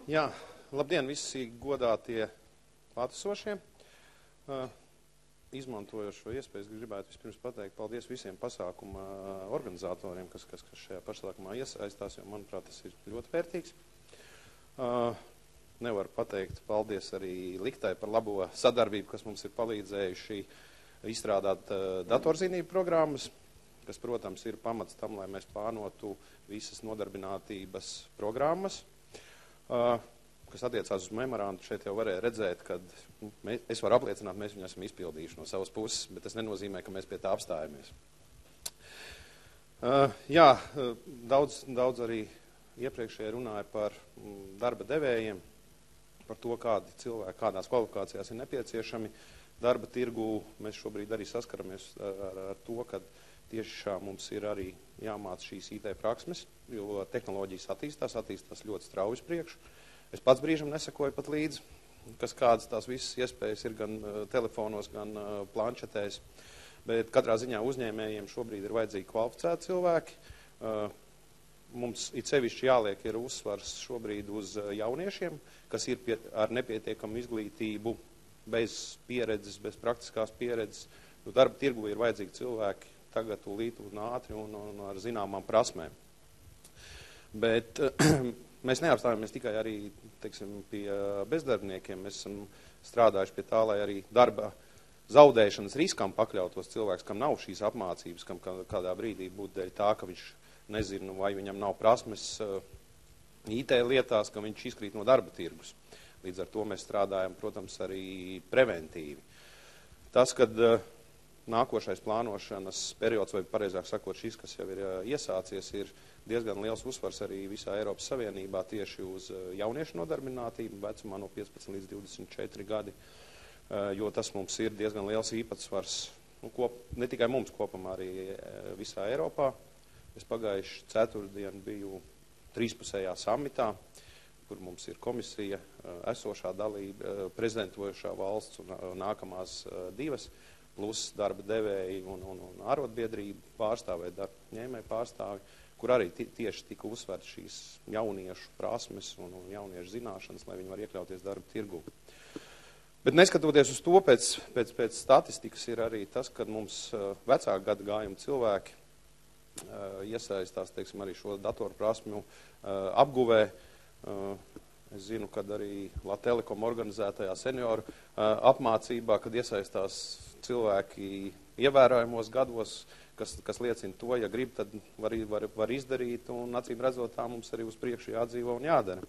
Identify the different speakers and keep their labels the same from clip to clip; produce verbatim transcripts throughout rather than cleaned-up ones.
Speaker 1: Jā, labdien visi godātie klātesošie. Izmantojot šo iespēju, gribētu vispirms pateikt paldies visiem pasākuma organizatoriem, kas, kas, kas šajā pasākumā iesaistās, jo, manuprāt, tas ir ļoti vērtīgs. Nevaru pateikt paldies arī Liktai par labo sadarbību, kas mums ir palīdzējuši izstrādāt datorzinību programmas, kas, protams, ir pamats tam, lai mēs plānotu visas nodarbinātības programmas. Kas attiecās uz memorandu, šeit jau varēja redzēt, ka mēs, es varu apliecināt, mēs viņu esam izpildījuši no savas puses, bet tas nenozīmē, ka mēs pie tā apstājamies. Uh, jā, daudz, daudz arī iepriekšēji runāja par darba devējiem, par to, kādi cilvēki, kādās kvalifikācijās ir nepieciešami. Darba tirgu mēs šobrīd arī saskaramies ar, ar, ar to, ka tieši mums ir arī jāmāc šīs I T praksmes, jo tehnoloģijas attīstās, attīstās ļoti strauji priekš. Es pats brīžam nesakoju pat līdzi, kas kādas tās visas iespējas ir gan uh, telefonos, gan uh, planšetēs, bet katrā ziņā uzņēmējiem šobrīd ir vajadzīgi kvalificēti cilvēki. Uh, mums it sevišķi jāliek ir uzsvars šobrīd uz uh, jauniešiem, kas ir pie, ar nepietiekamu izglītību, bez pieredzes, bez praktiskās pieredzes. Jo darba tirgu ir vajadzīgi cilvēki tagad tūlīt un ātri un, un ar zināmām prasmēm. Bet uh, mēs neapstājamies tikai arī, teiksim, pie bezdarbniekiem. Mēs esam strādājuši pie tā, lai arī darba zaudēšanas riskam pakļautos cilvēks, kam nav šīs apmācības, kam kādā brīdī būtu dēļ tā, ka viņš nezina, vai viņam nav prasmes I T lietās, ka viņš izkrīt no darba tirgus. Līdz ar to mēs strādājam, protams, arī preventīvi. Tas, kad nākošais plānošanas periods, vai pareizāk sakot, šis, kas jau ir iesācies, ir diezgan liels uzsvars arī visā Eiropas Savienībā tieši uz jauniešu nodarbinātību vecumā no piecpadsmit līdz divdesmit četri gadi, jo tas mums ir diezgan liels īpatsvars, nu, kop, ne tikai mums kopumā, arī visā Eiropā. Es pagājuši ceturtdien biju trīspusējā samitā, kur mums ir komisija, esošā dalība, prezidentojošā valsts un nākamās divas, plus darba devēji un, un, un arotbiedrību pārstāvē, darba ņēmēji pārstāvi, kur arī tieši tika uzsvert šīs jauniešu prasmes un, un jauniešu zināšanas, lai viņi var iekļauties darba tirgu. Bet neskatoties uz to, pēc, pēc, pēc statistikas ir arī tas, ka mums vecāku gadu gājumu cilvēki iesaistās, teiksim, arī šo datoru prasmju apguvē. Es zinu, kad arī Latelekom organizētajā senioru apmācībā, kad iesaistās cilvēki ievērojamos gados, kas, kas liecina to, ja grib, tad var, var, var izdarīt, un acīm redzot, tā mums arī uz priekšu jādzīvo un jādara.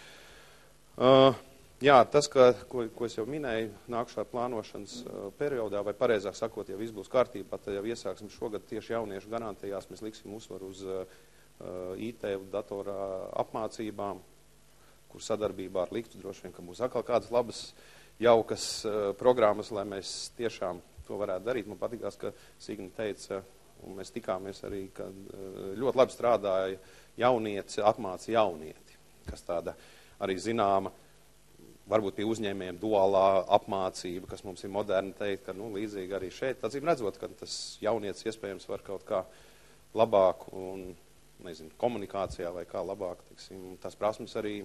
Speaker 1: Uh, jā, tas, ka, ko, ko es jau minēju, nākušā plānošanas uh, periodā, vai pareizāk sakot, ja viss būs kārtībā, tad jau iesāksim šogad tieši jauniešu garantijās, mēs liksim uzsvaru uz uh, I T datorā apmācībām, kur sadarbībā ar Liktu droši vien, ka būs atkal kādas labas, jaukas uh, programmas, lai mēs tiešām to varētu darīt. Man patīkās, ka Signi teica, un mēs tikāmies arī, ka ļoti labi strādāja jaunieci, apmāca jaunieti, kas tāda arī zināma, varbūt pie uzņēmējiem duālā apmācība, kas mums ir moderni teikt, ka nu, līdzīgi arī šeit, acīm redzot, ka tas jaunietis iespējams var kaut kā labāk un, nezinu, komunikācijā vai kā labāk, tiksim, tās prasmes arī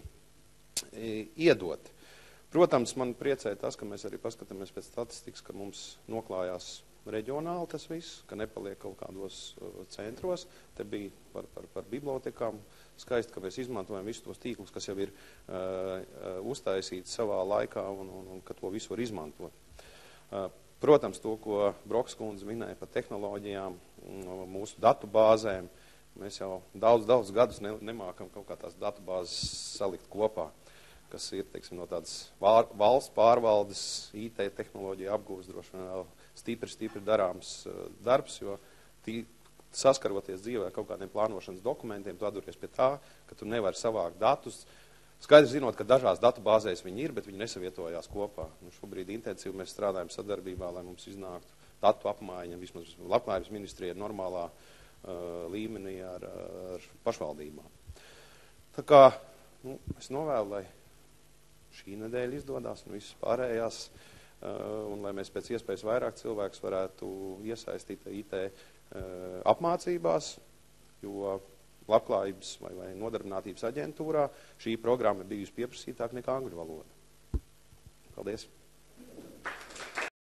Speaker 1: iedot. Protams, man priecēja tas, ka mēs arī paskatāmies pēc statistikas, ka mums noklājās reģionāli tas viss, ka nepaliek kaut kādos uh, centros. Te bija par, par, par bibliotekām skaisti, ka mēs izmantojam visus tos tīklus, kas jau ir uh, uh, uztaisīti savā laikā un, un, un ka to visu var izmantot. Uh, protams, to, ko Broks kundze minēja par tehnoloģijām, mūsu datu bāzēm, mēs jau daudz, daudz gadus ne, nemākam kaut kā tās datu bāzes salikt kopā, kas ir, teiksim, no tādas valsts pārvaldes, I T tehnoloģija apgūst droši vien vēl stipri, stipri darāms darbs, jo tī, saskaroties dzīvē kaut kādiem plānošanas dokumentiem, tu atduries pie tā, ka tu nevari savākt datus, skaidrs zinot, ka dažās datu bāzēs viņi ir, bet viņi nesavietojās kopā. Nu, šobrīd intensīvi mēs strādājam sadarbībā, lai mums iznāktu datu apmaiņa, vismaz Labklājības ministrija normālā uh, līmenī ar, ar pašvaldībām. Tā kā, nu, es novēlu, lai šī nedēļa izdodās un visas pārējās, un lai mēs pēc iespējas vairāk cilvēkus varētu iesaistīt I T apmācībās, jo labklājības vai, vai nodarbinātības aģentūrā šī programma ir bijusi pieprasītāka nekā angļu valoda. Paldies!